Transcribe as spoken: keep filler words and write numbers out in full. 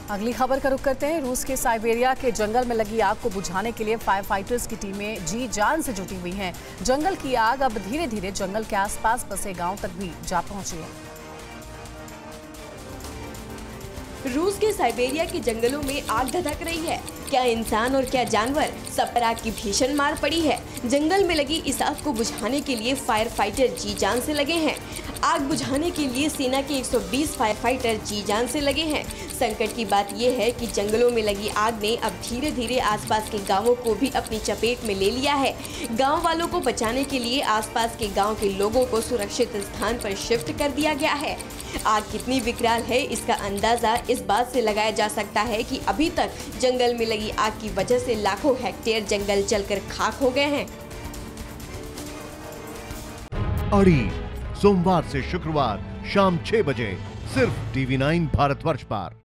अगली खबर का रुख करते हैं। रूस के साइबेरिया के जंगल में लगी आग को बुझाने के लिए फायर फाइटर्स की टीमें जी जान से जुटी हुई हैं। जंगल की आग अब धीरे धीरे जंगल के आसपास बसे गांव तक भी जा पहुंची है। रूस के साइबेरिया के जंगलों में आग धधक रही है। क्या इंसान और क्या जानवर, सब पर आग की भीषण मार पड़ी है। जंगल में लगी इस आग को बुझाने के लिए फायर फाइटर जी जान से लगे हैं। आग बुझाने के लिए सेना के एक सौ बीस फायर फाइटर जी जान से लगे हैं। संकट की बात यह है कि जंगलों में लगी आग ने अब धीरे धीरे आसपास के गांवों को भी अपनी चपेट में ले लिया है। गांव वालों को बचाने के लिए आसपास के गांव के लोगों को सुरक्षित स्थान पर शिफ्ट कर दिया गया है। आग कितनी विकराल है, इसका अंदाजा इस बात से लगाया जा सकता है कि अभी तक जंगल में लगी आग की वजह से लाखों हेक्टेयर जंगल जलकर खाक हो गए हैं। अड़ी सोमवार से शुक्रवार शाम छह बजे सिर्फ टीवी नाइन भारतवर्ष पर।